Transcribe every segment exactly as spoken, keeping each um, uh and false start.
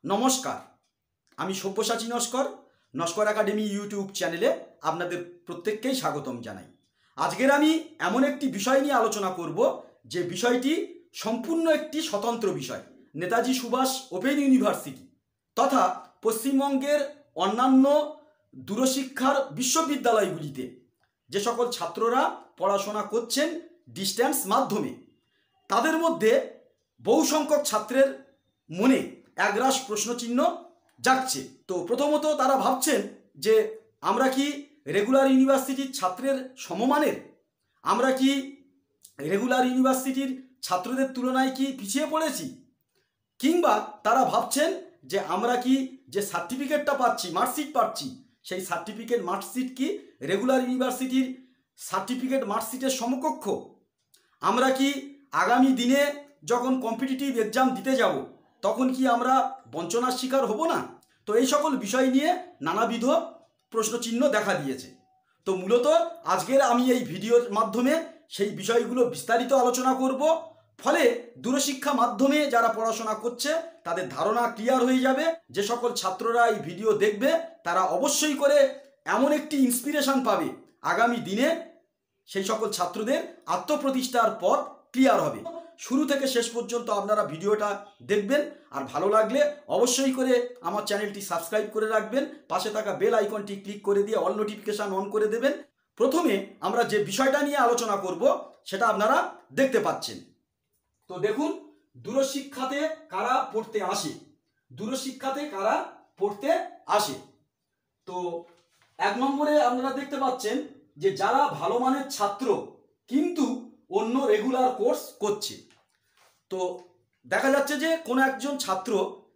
নমস্কার, আমি Sabyasachi Naskar Naskar Academy YouTube চ্যানেলে আপনাদের প্রত্যেককেই স্বাগতম জানাই। আজকের আমি এমন একটি বিষয় নিয়ে আলোচনা করব যে বিষয়টি সম্পূর্ণ একটি স্বতন্ত্র বিষয়। নেতাজি সুভাষ ওপেন ইউনিভার্সিটি তথা পশ্চিমবঙ্গের অন্যান্য দূরশিক্ষার বিশ্ববিদ্যালয়গুলিতে যে সকল ছাত্ররা পড়াশোনা করছেন ডিস্ট্যান্স মাধ্যমে, তাদের মধ্যে বহু সংখ্যক ছাত্রের মনে একরাশ প্রশ্নচিহ্ন জাগছে। তো প্রথমত তারা ভাবছেন যে আমরা কি রেগুলার ইউনিভার্সিটির ছাত্রের সমমানের, আমরা কি রেগুলার ইউনিভার্সিটির ছাত্রদের তুলনায় কি পিছিয়ে পড়েছি, কিংবা তারা ভাবছেন যে আমরা কি যে সার্টিফিকেটটা পাচ্ছি, মার্কশিট পাচ্ছি, সেই সার্টিফিকেট মার্কশিট কি রেগুলার ইউনিভার্সিটির সার্টিফিকেট মার্কশিটের সমকক্ষ, আমরা কি আগামী দিনে যখন কম্পিটিটিভ এক্সাম দিতে যাব তখন কি আমরা বঞ্চনার শিকার হব না। তো এই সকল বিষয় নিয়ে নানাবিধ প্রশ্নচিহ্ন দেখা দিয়েছে। তো মূলত আজকের আমি এই ভিডিওর মাধ্যমে সেই বিষয়গুলো বিস্তারিত আলোচনা করব। ফলে দূরশিক্ষা মাধ্যমে যারা পড়াশোনা করছে তাদের ধারণা ক্লিয়ার হয়ে যাবে। যে সকল ছাত্ররা এই ভিডিও দেখবে তারা অবশ্যই করে এমন একটি ইন্সপিরেশন পাবে, আগামী দিনে সেই সকল ছাত্রদের আত্মপ্রতিষ্ঠার পথ ক্লিয়ার হবে। শুরু থেকে শেষ পর্যন্ত আপনারা ভিডিওটা দেখবেন, আর ভালো লাগলে অবশ্যই করে আমার চ্যানেলটি সাবস্ক্রাইব করে রাখবেন, পাশে থাকা বেল আইকনটি ক্লিক করে দিয়ে অল নোটিফিকেশান অন করে দেবেন। প্রথমে আমরা যে বিষয়টা নিয়ে আলোচনা করব সেটা আপনারা দেখতে পাচ্ছেন। তো দেখুন, দূরশিক্ষাতে কারা পড়তে আসে, দূরশিক্ষাতে কারা পড়তে আসে। তো এক নম্বরে আপনারা দেখতে পাচ্ছেন যে যারা ভালো মানের ছাত্র কিন্তু অন্য রেগুলার কোর্স করছে। তো দেখা যাচ্ছে যে কোনো একজন ছাত্র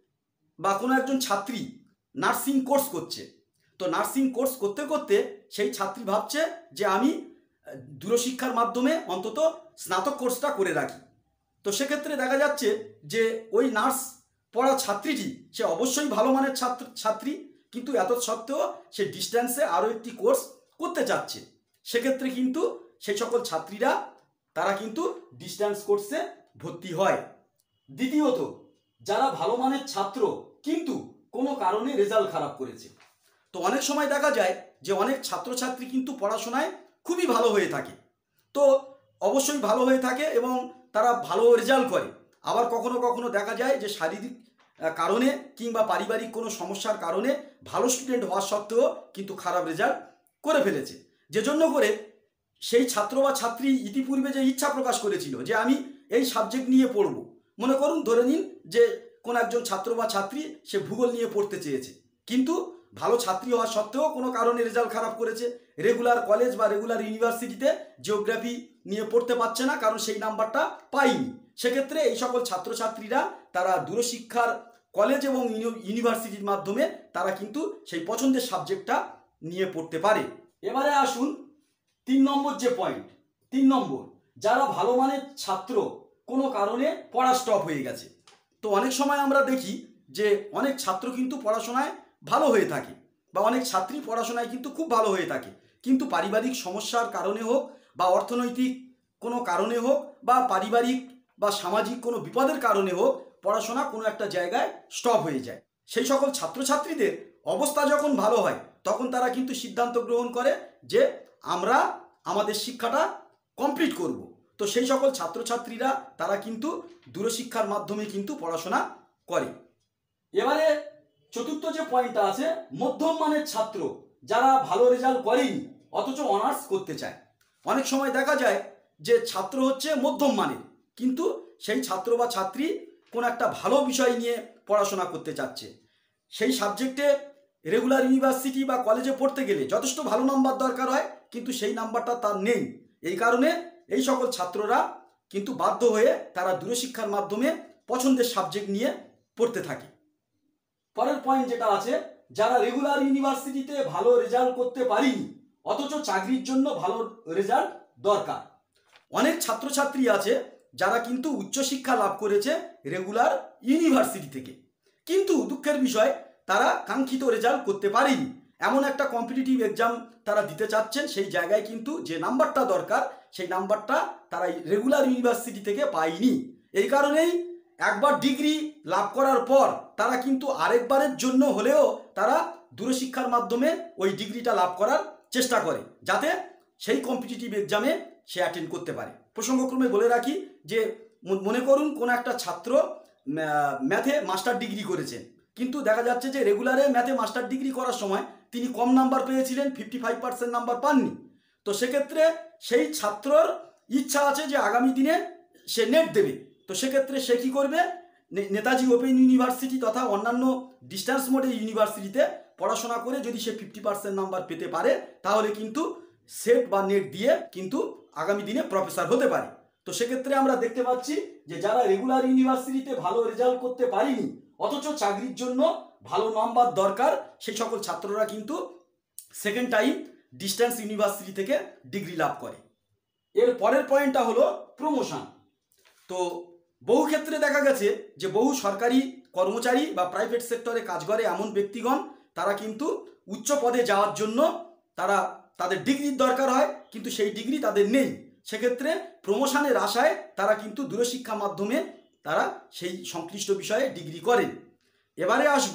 বা কোনো একজন ছাত্রী নার্সিং কোর্স করছে। তো নার্সিং কোর্স করতে করতে সেই ছাত্রী ভাবছে যে আমি দূরশিক্ষার মাধ্যমে অন্তত স্নাতক কোর্সটা করে রাখি। তো সেক্ষেত্রে দেখা যাচ্ছে যে ওই নার্স পড়া ছাত্রীটি সে অবশ্যই ভালো মানের ছাত্র ছাত্রী কিন্তু এত সত্ত্বেও সে ডিস্ট্যান্সে আরও একটি কোর্স করতে চাচ্ছে। সেক্ষেত্রে কিন্তু সেই সকল ছাত্রীরা তারা কিন্তু ডিস্ট্যান্স কোর্সে ভর্তি হয়। দ্বিতীয়ত, যারা ভালো মানের ছাত্র কিন্তু কোনো কারণে রেজাল্ট খারাপ করেছে। তো অনেক সময় দেখা যায় যে অনেক ছাত্রছাত্রী কিন্তু পড়াশোনায় খুবই ভালো হয়ে থাকে, তো অবশ্যই ভালো হয়ে থাকে এবং তারা ভালো রেজাল্ট করে। আবার কখনো কখনো দেখা যায় যে শারীরিক কারণে কিংবা পারিবারিক কোনো সমস্যার কারণে ভালো স্টুডেন্ট হওয়ার সত্ত্বেও কিন্তু খারাপ রেজাল্ট করে ফেলেছে। যে জন্য করে সেই ছাত্র বা ছাত্রী ইতিপূর্বে যে ইচ্ছা প্রকাশ করেছিল যে আমি এই সাবজেক্ট নিয়ে পড়ব, মনে করুন ধরে নিন যে কোনো একজন ছাত্র বা ছাত্রী সে ভূগোল নিয়ে পড়তে চেয়েছে, কিন্তু ভালো ছাত্রী হওয়া সত্ত্বেও কোনো কারণে রেজাল্ট খারাপ করেছে, রেগুলার কলেজ বা রেগুলার ইউনিভার্সিটিতে জিওগ্রাফি নিয়ে পড়তে পারছে না কারণ সেই নাম্বারটা পায়নি। সেক্ষেত্রে এই সকল ছাত্রছাত্রীরা তারা দূরশিক্ষার কলেজ এবং ইউনিভার্সিটির মাধ্যমে তারা কিন্তু সেই পছন্দের সাবজেক্টটা নিয়ে পড়তে পারে। এবারে আসুন তিন নম্বর যে পয়েন্ট, তিন নম্বর যারা ভালো মানের ছাত্র কোনো কারণে পড়া স্টপ হয়ে গেছে। তো অনেক সময় আমরা দেখি যে অনেক ছাত্র কিন্তু পড়াশোনায় ভালো হয়ে থাকে বা অনেক ছাত্রী পড়াশোনায় কিন্তু খুব ভালো হয়ে থাকে, কিন্তু পারিবারিক সমস্যার কারণে হোক বা অর্থনৈতিক কোনো কারণে হোক বা পারিবারিক বা সামাজিক কোনো বিপদের কারণে হোক পড়াশোনা কোনো একটা জায়গায় স্টপ হয়ে যায়। সেই সকল ছাত্রছাত্রীদের অবস্থা যখন ভালো হয় তখন তারা কিন্তু সিদ্ধান্ত গ্রহণ করে যে আমরা আমাদের শিক্ষাটা কমপ্লিট করব। তো সেই সকল ছাত্রছাত্রীরা তারা কিন্তু দূরশিক্ষার মাধ্যমে কিন্তু পড়াশোনা করে। এবারে চতুর্থ যে পয়েন্টটা আছে, মধ্যম মানের ছাত্র যারা ভালো রেজাল্ট করেনি অথচ অনার্স করতে চায়। অনেক সময় দেখা যায় যে ছাত্র হচ্ছে মধ্যম মানের কিন্তু সেই ছাত্র বা ছাত্রী কোন একটা ভালো বিষয় নিয়ে পড়াশোনা করতে চাচ্ছে। সেই সাবজেক্টে রেগুলার ইউনিভার্সিটি বা কলেজে পড়তে গেলে যথেষ্ট ভালো নাম্বার দরকার হয়, কিন্তু সেই নাম্বারটা তার নেই। এই কারণে এই সকল ছাত্ররা কিন্তু বাধ্য হয়ে তারা দূরশিক্ষার মাধ্যমে পছন্দের সাবজেক্ট নিয়ে পড়তে থাকে। পরের পয়েন্ট যেটা আছে, যারা রেগুলার ইউনিভার্সিটিতে ভালো রেজাল্ট করতে পারেনি অথচ চাকরির জন্য ভালো রেজাল্ট দরকার। অনেক ছাত্রছাত্রী আছে যারা কিন্তু উচ্চশিক্ষা লাভ করেছে রেগুলার ইউনিভার্সিটি থেকে, কিন্তু দুঃখের বিষয় তারা কাঙ্ক্ষিত রেজাল্ট করতে পারেনি। এমন একটা কম্পিটিটিভ এক্সাম তারা দিতে চাচ্ছেন, সেই জায়গায় কিন্তু যে নাম্বারটা দরকার সেই নাম্বারটা তারা রেগুলার ইউনিভার্সিটি থেকে পায়নি। এই কারণেই একবার ডিগ্রি লাভ করার পর তারা কিন্তু আরেকবারের জন্য হলেও তারা দূরশিক্ষার মাধ্যমে ওই ডিগ্রিটা লাভ করার চেষ্টা করে, যাতে সেই কম্পিটিটিভ এক্সামে সে অ্যাটেন্ড করতে পারে। প্রসঙ্গক্রমে বলে রাখি যে মনে করুন কোনো একটা ছাত্র ম্যাথে মাস্টার ডিগ্রি করেছেন, কিন্তু দেখা যাচ্ছে যে রেগুলারে ম্যাথে মাস্টার ডিগ্রি করার সময় তিনি কম নাম্বার পেয়েছিলেন, ফিফটি ফাইভ পার্সেন্ট নাম্বার পাননি। তো সেক্ষেত্রে সেই ছাত্রর ইচ্ছা আছে যে আগামী দিনে সে নেট দেবে। তো সেক্ষেত্রে সে কী করবে, নেতাজি ওপেন ইউনিভার্সিটি তথা অন্যান্য ডিস্ট্যান্স মোডে ইউনিভার্সিটিতে পড়াশোনা করে যদি সে ফিফটি পার্সেন্ট নাম্বার পেতে পারে, তাহলে কিন্তু সেট বা নেট দিয়ে কিন্তু আগামী দিনে প্রফেসর হতে পারে। তো সেক্ষেত্রে আমরা দেখতে পাচ্ছি যে যারা রেগুলার ইউনিভার্সিটিতে ভালো রেজাল্ট করতে পারেনি, অথচ চাকরির জন্য ভালো নাম্বার দরকার, সেই সকল ছাত্ররা কিন্তু সেকেন্ড টাইম ডিস্ট্যান্স ইউনিভার্সিটি থেকে ডিগ্রি লাভ করে। এর পরের পয়েন্টটা হলো প্রমোশন। তো বহু ক্ষেত্রে দেখা গেছে যে বহু সরকারি কর্মচারী বা প্রাইভেট সেক্টরে কাজ করে এমন ব্যক্তিগণ, তারা কিন্তু উচ্চ পদে যাওয়ার জন্য তারা তাদের ডিগ্রির দরকার হয়, কিন্তু সেই ডিগ্রি তাদের নেই। সেক্ষেত্রে প্রমোশনের আশায় তারা কিন্তু দূরশিক্ষা মাধ্যমে তারা সেই সংশ্লিষ্ট বিষয়ে ডিগ্রি করেন। এবারে আসব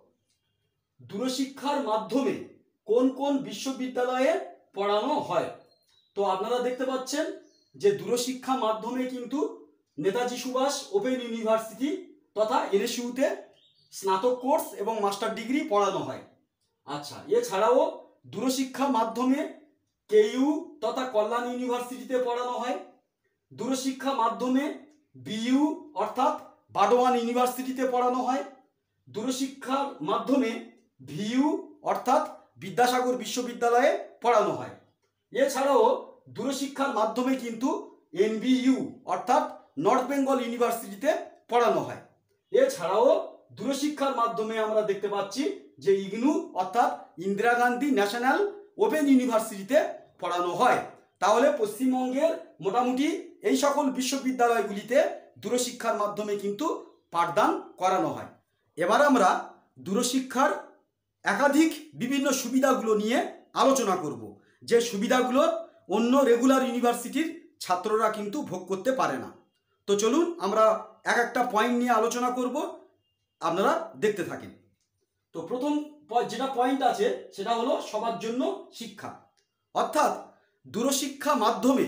দূরশিক্ষার মাধ্যমে কোন কোন বিশ্ববিদ্যালয়ে পড়ানো হয়। তো আপনারা দেখতে পাচ্ছেন যে দূরশিক্ষা মাধ্যমে কিন্তু নেতাজি সুভাষ ওপেন ইউনিভার্সিটি তথা এনএসইউতে স্নাতক কোর্স এবং মাস্টার ডিগ্রি পড়ানো হয়। আচ্ছা, এছাড়াও দূরশিক্ষা মাধ্যমে কেইউ তথা কল্যাণ ইউনিভার্সিটিতে পড়ানো হয়। দূরশিক্ষা মাধ্যমে বিইউ অর্থাৎ বাডওয়ান ইউনিভার্সিটিতে পড়ানো হয়। দূরশিক্ষার মাধ্যমে ভিইউ অর্থাৎ বিদ্যাসাগর বিশ্ববিদ্যালয়ে পড়ানো হয়। এছাড়াও দূরশিক্ষার মাধ্যমে কিন্তু এনবিইউ অর্থাৎ নর্থ বেঙ্গল ইউনিভার্সিটিতে পড়ানো হয়। এছাড়াও দূরশিক্ষার মাধ্যমে আমরা দেখতে পাচ্ছি যে ইগনু অর্থাৎ ইন্দিরা গান্ধী ন্যাশনাল ওপেন ইউনিভার্সিটিতে পড়ানো হয়। তাহলে পশ্চিমবঙ্গের মোটামুটি এই সকল বিশ্ববিদ্যালয়গুলিতে দূরশিক্ষার মাধ্যমে কিন্তু পাঠদান করানো হয়। এবার আমরা দূরশিক্ষার একাধিক বিভিন্ন সুবিধাগুলো নিয়ে আলোচনা করব, যে সুবিধাগুলো অন্য রেগুলার ইউনিভার্সিটির ছাত্ররা কিন্তু ভোগ করতে পারে না। তো চলুন আমরা এক একটা পয়েন্ট নিয়ে আলোচনা করব, আপনারা দেখতে থাকেন। তো প্রথম যেটা পয়েন্ট আছে সেটা হলো সবার জন্য শিক্ষা, অর্থাৎ দূরশিক্ষা মাধ্যমে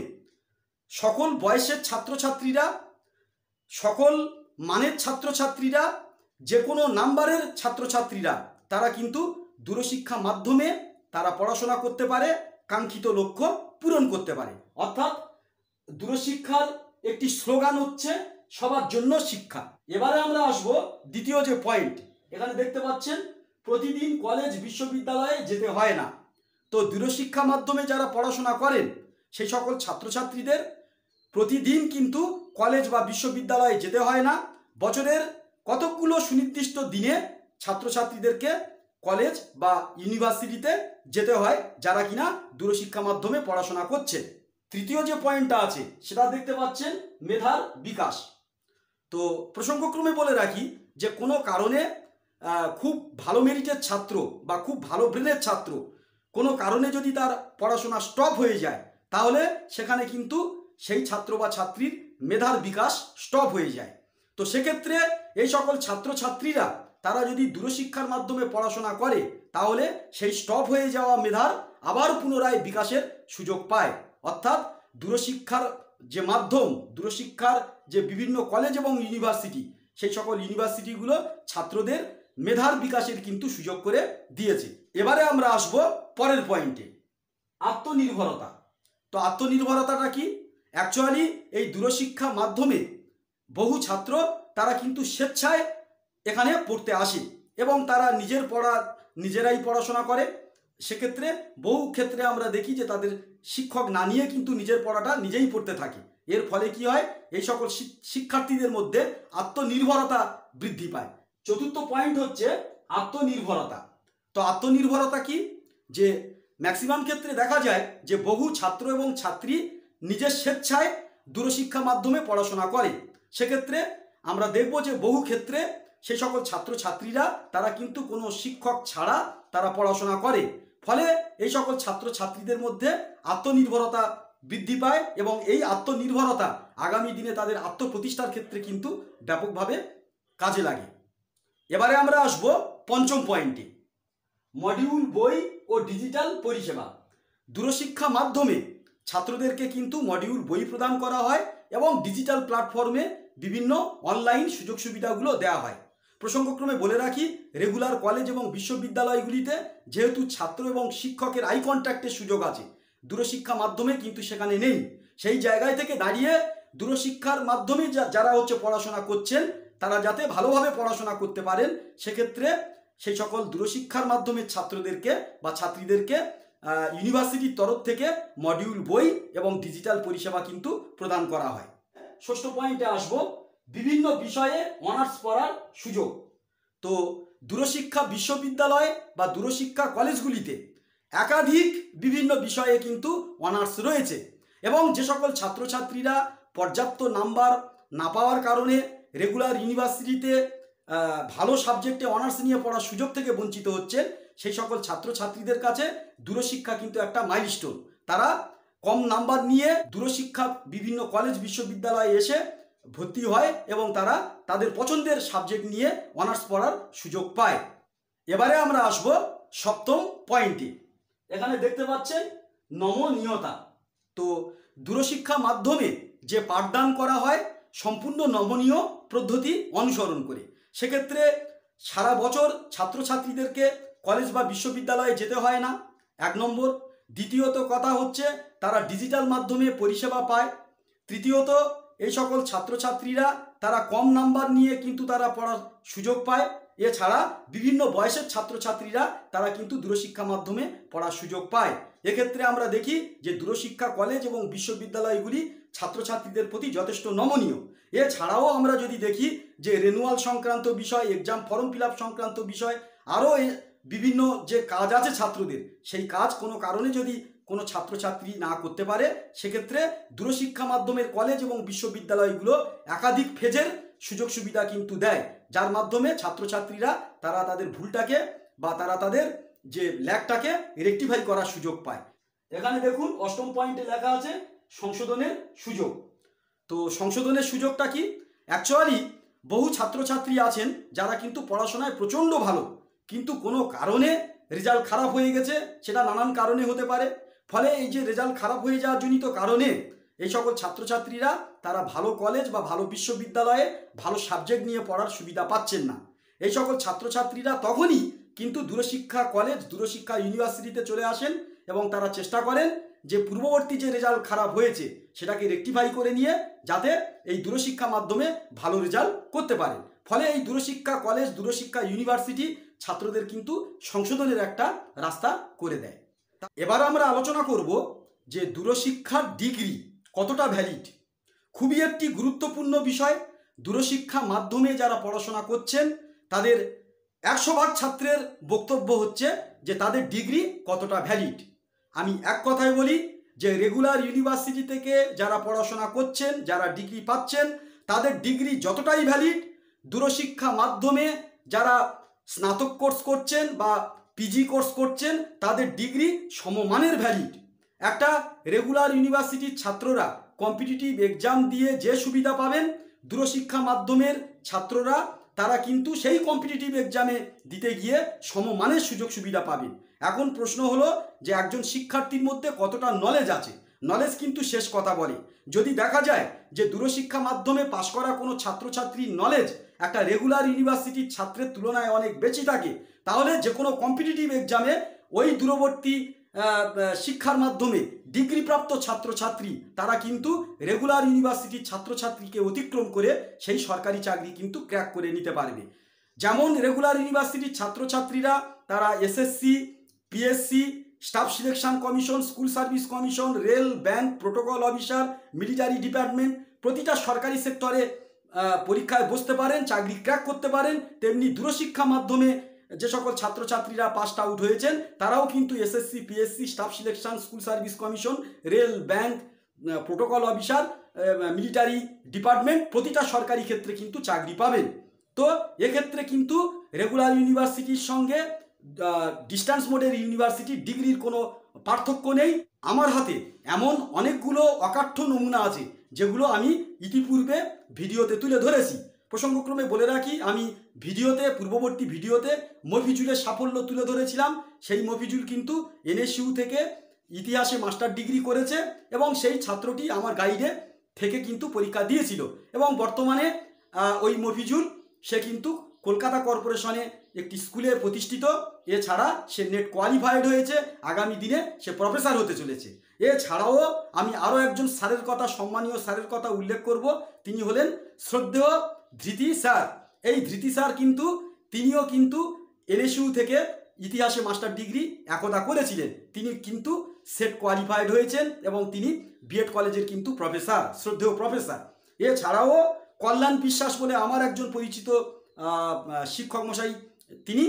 সকল বয়সের ছাত্রছাত্রীরা, সকল মানের ছাত্রছাত্রীরা, যে কোনো নাম্বারের ছাত্রছাত্রীরা তারা কিন্তু দূরশিক্ষা মাধ্যমে তারা পড়াশোনা করতে পারে, কাঙ্ক্ষিত লক্ষ্য পূরণ করতে পারে। অর্থাৎ দূরশিক্ষার একটি স্লোগান হচ্ছে সবার জন্য শিক্ষা। এবারে আমরা আসব দ্বিতীয় যে পয়েন্ট, এখানে দেখতে পাচ্ছেন প্রতিদিন কলেজ বিশ্ববিদ্যালয়ে যেতে হয় না। তো দূরশিক্ষা মাধ্যমে যারা পড়াশোনা করেন সেই সকল ছাত্রছাত্রীদের প্রতিদিন কিন্তু কলেজ বা বিশ্ববিদ্যালয়ে যেতে হয় না। বছরের কতকগুলো সুনির্দিষ্ট দিনে ছাত্রছাত্রীদেরকে কলেজ বা ইউনিভার্সিটিতে যেতে হয়, যারা কিনা দূরশিক্ষা মাধ্যমে পড়াশোনা করছে। তৃতীয় যে পয়েন্টটা আছে সেটা দেখতে পাচ্ছেন মেধার বিকাশ। তো প্রসঙ্গক্রমে বলে রাখি যে কোনো কারণে খুব ভালো মেরিটের ছাত্র বা খুব ভালো ব্রেনের ছাত্র কোনো কারণে যদি তার পড়াশোনা স্টপ হয়ে যায়, তাহলে সেখানে কিন্তু সেই ছাত্র বা ছাত্রীর মেধার বিকাশ স্টপ হয়ে যায়। তো সেক্ষেত্রে এই সকল ছাত্রছাত্রীরা তারা যদি দূরশিক্ষার মাধ্যমে পড়াশোনা করে, তাহলে সেই স্টপ হয়ে যাওয়া মেধার আবার পুনরায় বিকাশের সুযোগ পায়। অর্থাৎ দূরশিক্ষার যে মাধ্যম, দূরশিক্ষার যে বিভিন্ন কলেজ এবং ইউনিভার্সিটি, সেই সকল ইউনিভার্সিটিগুলো ছাত্রদের মেধার বিকাশের কিন্তু সুযোগ করে দিয়েছে। এবারে আমরা আসব পরের পয়েন্টে, আত্মনির্ভরতা। তো আত্মনির্ভরতাটা কি? অ্যাকচুয়ালি এই দূরশিক্ষা মাধ্যমে বহু ছাত্র তারা কিন্তু স্বেচ্ছায় এখানে পড়তে আসে এবং তারা নিজের পড়া নিজেরাই পড়াশোনা করে। সেক্ষেত্রে বহু ক্ষেত্রে আমরা দেখি যে তাদের শিক্ষক না নিয়ে কিন্তু নিজের পড়াটা নিজেই পড়তে থাকে। এর ফলে কি হয়, এই সকল শিক্ষার্থীদের মধ্যে আত্মনির্ভরতা বৃদ্ধি পায়। চতুর্থ পয়েন্ট হচ্ছে আত্মনির্ভরতা। তো আত্মনির্ভরতা কি? যে ম্যাক্সিমাম ক্ষেত্রে দেখা যায় যে বহু ছাত্র এবং ছাত্রী নিজের স্বেচ্ছায় দূরশিক্ষা মাধ্যমে পড়াশোনা করে। সেক্ষেত্রে আমরা দেখব যে বহু ক্ষেত্রে সেই সকল ছাত্রছাত্রীরা তারা কিন্তু কোনো শিক্ষক ছাড়া তারা পড়াশোনা করে। ফলে এই সকল ছাত্রছাত্রীদের মধ্যে আত্মনির্ভরতা বৃদ্ধি পায় এবং এই আত্মনির্ভরতা আগামী দিনে তাদের আত্মপ্রতিষ্ঠার ক্ষেত্রে কিন্তু ব্যাপকভাবে কাজে লাগে। এবারে আমরা আসব পঞ্চম পয়েন্টে, মডিউল বই ও ডিজিটাল পরিষেবা। দূরশিক্ষা মাধ্যমে ছাত্রদেরকে কিন্তু মডিউল বই প্রদান করা হয় এবং ডিজিটাল প্ল্যাটফর্মে বিভিন্ন অনলাইন সুযোগ সুবিধাগুলো দেওয়া হয়। প্রসঙ্গক্রমে বলে রাখি, রেগুলার কলেজ এবং বিশ্ববিদ্যালয়গুলিতে যেহেতু ছাত্র এবং শিক্ষকের আই কন্ট্যাক্টের সুযোগ আছে, দূরশিক্ষা মাধ্যমে কিন্তু সেখানে নেই। সেই জায়গায় থেকে দাঁড়িয়ে দূরশিক্ষার মাধ্যমে যারা হচ্ছে পড়াশোনা করছেন তারা যাতে ভালোভাবে পড়াশোনা করতে পারেন, সেক্ষেত্রে সেই সকল দূরশিক্ষার মাধ্যমে ছাত্রদেরকে বা ছাত্রীদেরকে ইউনিভার্সিটির তরফ থেকে মডিউল বই এবং ডিজিটাল পরিষেবা কিন্তু প্রদান করা হয়। ষষ্ঠ পয়েন্টে আসব, বিভিন্ন বিষয়ে অনার্স পড়ার সুযোগ। তো দূরশিক্ষা বিশ্ববিদ্যালয় বা দূরশিক্ষা কলেজগুলিতে একাধিক বিভিন্ন বিষয়ে কিন্তু অনার্স রয়েছে এবং যে সকল ছাত্রছাত্রীরা পর্যাপ্ত নাম্বার না পাওয়ার কারণে রেগুলার ইউনিভার্সিটিতে ভালো সাবজেক্টে অনার্স নিয়ে পড়ার সুযোগ থেকে বঞ্চিত হচ্ছে, সেই সকল ছাত্রছাত্রীদের কাছে দূরশিক্ষা কিন্তু একটা মাইলস্টোন। তারা কম নাম্বার নিয়ে দূরশিক্ষা বিভিন্ন কলেজ বিশ্ববিদ্যালয়ে এসে ভর্তি হয় এবং তারা তাদের পছন্দের সাবজেক্ট নিয়ে অনার্স পড়ার সুযোগ পায়। এবারে আমরা আসব সপ্তম পয়েন্টে। এখানে দেখতে পাচ্ছেন নমনীয়তা। তো দূরশিক্ষা মাধ্যমে যে পাঠদান করা হয় সম্পূর্ণ নমনীয় পদ্ধতি অনুসরণ করে। সেক্ষেত্রে সারা বছর ছাত্রছাত্রীদেরকে কলেজ বা বিশ্ববিদ্যালয়ে যেতে হয় না, এক নম্বর। দ্বিতীয়ত কথা হচ্ছে তারা ডিজিটাল মাধ্যমে পরিষেবা পায়। তৃতীয়ত এই সকল ছাত্রছাত্রীরা তারা কম নাম্বার নিয়ে কিন্তু তারা পড়ার সুযোগ পায়। এছাড়া বিভিন্ন বয়সের ছাত্রছাত্রীরা তারা কিন্তু দূরশিক্ষা মাধ্যমে পড়ার সুযোগ পায়। এক্ষেত্রে আমরা দেখি যে দূরশিক্ষা কলেজ এবং বিশ্ববিদ্যালয়গুলি ছাত্রছাত্রীদের প্রতি যথেষ্ট নমনীয়। এছাড়াও আমরা যদি দেখি যে রেনুয়াল সংক্রান্ত বিষয়, এক্সাম ফর্ম ফিল আপ সংক্রান্ত বিষয়, আরও বিভিন্ন যে কাজ আছে ছাত্রদের, সেই কাজ কোনো কারণে যদি কোনো ছাত্রছাত্রী না করতে পারে, সেক্ষেত্রে দূরশিক্ষা মাধ্যমের কলেজ এবং বিশ্ববিদ্যালয়গুলো একাধিক ফেজের সুযোগ সুবিধা কিন্তু দেয়, যার মাধ্যমে ছাত্রছাত্রীরা তারা তাদের ভুলটাকে বা তারা তাদের যে ল্যাকটাকে রেকটিফাই করার সুযোগ পায়। এখানে দেখুন অষ্টম পয়েন্টে লেখা আছে সংশোধনের সুযোগ। তো সংশোধনের সুযোগটা কি? অ্যাকচুয়ালি বহু ছাত্রছাত্রী আছেন যারা কিন্তু পড়াশোনায় প্রচণ্ড ভালো, কিন্তু কোনো কারণে রেজাল্ট খারাপ হয়ে গেছে, সেটা নানান কারণে হতে পারে। ফলে এই যে রেজাল্ট খারাপ হয়ে যাওয়ার জনিত কারণে এই সকল ছাত্রছাত্রীরা তারা ভালো কলেজ বা ভালো বিশ্ববিদ্যালয়ে ভালো সাবজেক্ট নিয়ে পড়ার সুবিধা পাচ্ছেন না। এই সকল ছাত্রছাত্রীরা তখনই কিন্তু দূরশিক্ষা কলেজ, দূরশিক্ষা ইউনিভার্সিটিতে চলে আসেন এবং তারা চেষ্টা করেন যে পূর্ববর্তী যে রেজাল্ট খারাপ হয়েছে সেটাকে রেকটিফাই করে নিয়ে যাতে এই দূরশিক্ষা মাধ্যমে ভালো রেজাল্ট করতে পারেন। ফলে এই দূরশিক্ষা কলেজ, দূরশিক্ষা ইউনিভার্সিটি ছাত্রদের কিন্তু সংশোধনের একটা রাস্তা করে দেয়। এবার আমরা আলোচনা করব যে দূরশিক্ষার ডিগ্রি কতটা ভ্যালিড। খুবই একটি গুরুত্বপূর্ণ বিষয়। দূরশিক্ষা মাধ্যমে যারা পড়াশোনা করছেন তাদের একশো ভাগ ছাত্রের বক্তব্য হচ্ছে যে তাদের ডিগ্রি কতটা ভ্যালিড। আমি এক কথায় বলি যে রেগুলার ইউনিভার্সিটি থেকে যারা পড়াশোনা করছেন, যারা ডিগ্রি পাচ্ছেন, তাদের ডিগ্রি যতটাই ভ্যালিড, দূরশিক্ষা মাধ্যমে যারা স্নাতক কোর্স করছেন বা পিজি কোর্স করছেন তাদের ডিগ্রি সমমানের ভ্যালিড। একটা রেগুলার ইউনিভার্সিটির ছাত্ররা কম্পিটিটিভ এক্সাম দিয়ে যে সুবিধা পাবেন, দূরশিক্ষা মাধ্যমের ছাত্ররা তারা কিন্তু সেই কম্পিটিটিভ এক্সামে দিতে গিয়ে সমমানের সুযোগ সুবিধা পাবেন। এখন প্রশ্ন হলো যে একজন শিক্ষার্থীর মধ্যে কতটা নলেজ আছে। নলেজ কিন্তু শেষ কথা বলে। যদি দেখা যায় যে দূরশিক্ষা মাধ্যমে পাশ করা কোনো ছাত্রছাত্রীর নলেজ একটা রেগুলার ইউনিভার্সিটির ছাত্রের তুলনায় অনেক বেশি থাকে, তাহলে যে কোনো কম্পিটিটিভ এক্সামে ওই দূরবর্তী শিক্ষার মাধ্যমে ডিগ্রিপ্রাপ্ত ছাত্রছাত্রী তারা কিন্তু রেগুলার ইউনিভার্সিটির ছাত্রছাত্রীকে অতিক্রম করে সেই সরকারি চাকরি কিন্তু ক্র্যাক করে নিতে পারবে। যেমন রেগুলার ইউনিভার্সিটির ছাত্রছাত্রীরা তারা SSC, PSC, staff selection commission, school service commission, rail, bank, protocol officer, military department, প্রতিটা সরকারি সেক্টরে পরীক্ষায় বসতে পারেন, চাকরি ক্র্যাক করতে পারেন। তেমনি দূরশিক্ষা মাধ্যমে যে সকল ছাত্রছাত্রীরা পাস আউট হয়েছেন তারাও কিন্তু SSC, PSC, staff selection, school service commission, rail, bank, protocol officer, military department, প্রতিটা সরকারি ক্ষেত্রে কিন্তু চাকরি পাবেন। তো এক্ষেত্রে কিন্তু রেগুলার ইউনিভার্সিটির সঙ্গে ডিস্ট্যান্স মোডের ইউনিভার্সিটির ডিগ্রির কোনো পার্থক্য নেই। আমার হাতে এমন অনেকগুলো অকাঠ্য নমুনা আছে যেগুলো আমি ইতিপূর্বে ভিডিওতে তুলে ধরেছি। প্রসঙ্গক্রমে বলে রাখি, আমি ভিডিওতে পূর্ববর্তী ভিডিওতে মফিজুলের সাফল্য তুলে ধরেছিলাম। সেই মফিজুল কিন্তু এনএসইউ থেকে ইতিহাসে মাস্টার ডিগ্রি করেছে এবং সেই ছাত্রটি আমার গাইডে থেকে কিন্তু পরীক্ষা দিয়েছিল এবং বর্তমানে ওই মফিজুল সে কিন্তু কলকাতা কর্পোরেশনে একটি স্কুলে প্রতিষ্ঠিত। এছাড়া সে নেট কোয়ালিফাইড হয়েছে, আগামী দিনে সে প্রফেসর হতে চলেছে। এছাড়াও আমি আরও একজন স্যারের কথা, সম্মানীয় স্যারের কথা উল্লেখ করব। তিনি হলেন শ্রদ্ধেয় ধৃতি স্যার। এই ধৃতি স্যার কিন্তু তিনিও কিন্তু এনএসইউ থেকে ইতিহাসে মাস্টার ডিগ্রি একদা করেছিলেন। তিনি কিন্তু সেট কোয়ালিফাইড হয়েছেন এবং তিনি বিএড কলেজের কিন্তু প্রফেসর, শ্রদ্ধেয় প্রফেসর। এছাড়াও কল্যাণ বিশ্বাস বলে আমার একজন পরিচিত শিক্ষক মশাই, তিনি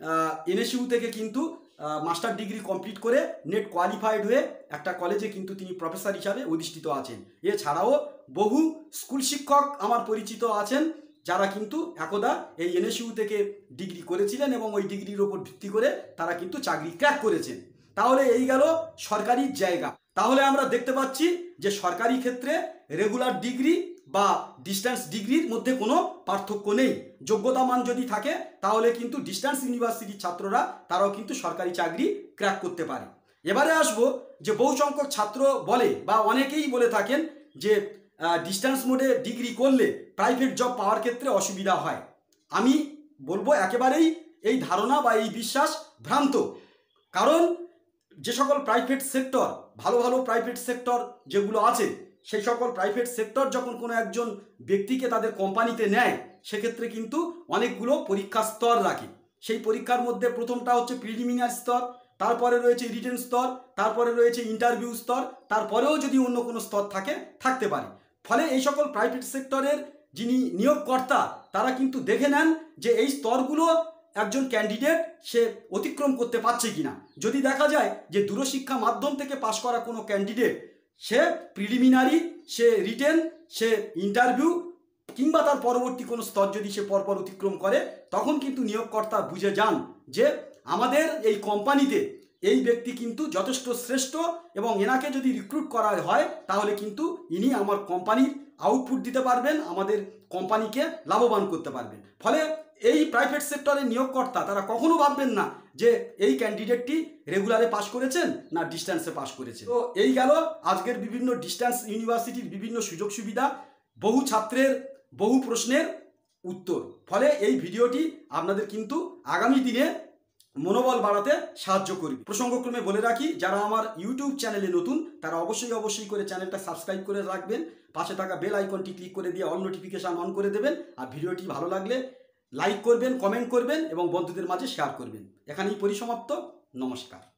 এনএসইউ থেকে কিন্তু মাস্টার ডিগ্রি কমপ্লিট করে নেট কোয়ালিফাইড হয়ে একটা কলেজে কিন্তু তিনি প্রফেসর হিসাবে অধিষ্ঠিত আছেন। এছাড়াও বহু স্কুল শিক্ষক আমার পরিচিত আছেন যারা কিন্তু একদা এই এনএসইউ থেকে ডিগ্রি করেছিলেন এবং ওই ডিগ্রির ওপর ভিত্তি করে তারা কিন্তু চাকরি ক্র্যাক করেছেন। তাহলে এই গেল সরকারি জায়গা। তাহলে আমরা দেখতে পাচ্ছি যে সরকারি ক্ষেত্রে রেগুলার ডিগ্রি বা ডিস্ট্যান্স ডিগ্রির মধ্যে কোনো পার্থক্য নেই। যোগ্যতা মান যদি থাকে তাহলে কিন্তু ডিস্ট্যান্স ইউনিভার্সিটির ছাত্ররা তারাও কিন্তু সরকারি চাকরি ক্র্যাক করতে পারে। এবারে আসবো যে বহু সংখ্যক ছাত্র বলে বা অনেকেই বলে থাকেন যে ডিস্ট্যান্স মোডে ডিগ্রি করলে প্রাইভেট জব পাওয়ার ক্ষেত্রে অসুবিধা হয়। আমি বলবো একেবারেই এই ধারণা বা এই বিশ্বাস ভ্রান্ত। কারণ যে সকল প্রাইভেট সেক্টর, ভালো ভালো প্রাইভেট সেক্টর যেগুলো আছে, সেই সকল প্রাইভেট সেক্টর যখন কোনো একজন ব্যক্তিকে তাদের কোম্পানিতে নেয় সেক্ষেত্রে কিন্তু অনেকগুলো পরীক্ষার স্তর রাখে। সেই পরীক্ষার মধ্যে প্রথমটা হচ্ছে প্রিলিমিনারি স্তর, তারপরে রয়েছে রিটেন স্তর, তারপরে রয়েছে ইন্টারভিউ স্তর, তারপরেও যদি অন্য কোনো স্তর থাকে থাকতে পারে। ফলে এই সকল প্রাইভেট সেক্টরের যিনি নিয়োগকর্তা তারা কিন্তু দেখে নেন যে এই স্তরগুলো একজন ক্যান্ডিডেট সে অতিক্রম করতে পারছে কিনা। যদি দেখা যায় যে দূরশিক্ষা মাধ্যম থেকে পাশ করা কোনো ক্যান্ডিডেট সে প্রিলিমিনারি, সে রিটেন, সে ইন্টারভিউ কিংবা তার পরবর্তী কোনো স্তর যদি সে পরপর অতিক্রম করে, তখন কিন্তু নিয়োগকর্তা বুঝে যান যে আমাদের এই কোম্পানিতে এই ব্যক্তি কিন্তু যথেষ্ট শ্রেষ্ঠ এবং এনাকে যদি রিক্রুট করা হয় তাহলে কিন্তু ইনি আমার কোম্পানির আউটপুট দিতে পারবেন, আমাদের কোম্পানিকে লাভবান করতে পারবেন। ফলে এই প্রাইভেট সেক্টরের নিয়োগকর্তা তারা কখনো ভাববেন না যে এই ক্যান্ডিডেটটি রেগুলারে পাশ করেছেন না ডিস্ট্যান্সে পাশ করেছে। তো এই গেল আজকের বিভিন্ন ডিস্ট্যান্স ইউনিভার্সিটির বিভিন্ন সুযোগ সুবিধা, বহু ছাত্রের বহু প্রশ্নের উত্তর। ফলে এই ভিডিওটি আপনাদের কিন্তু আগামী দিনে মনোবল বাড়াতে সাহায্য করবে। প্রসঙ্গক্রমে বলে রাখি, যারা আমার ইউটিউব চ্যানেলে নতুন তারা অবশ্যই অবশ্যই করে চ্যানেলটা সাবস্ক্রাইব করে রাখবেন, পাশে থাকা বেল আইকনটি ক্লিক করে দিয়ে অল নোটিফিকেশান অন করে দেবেন। আর ভিডিওটি ভালো লাগলে লাইক করবেন, কমেন্ট করবেন এবং বন্ধুদের মাঝে শেয়ার করবেন। এখানেই পরিসমাপ্ত। নমস্কার।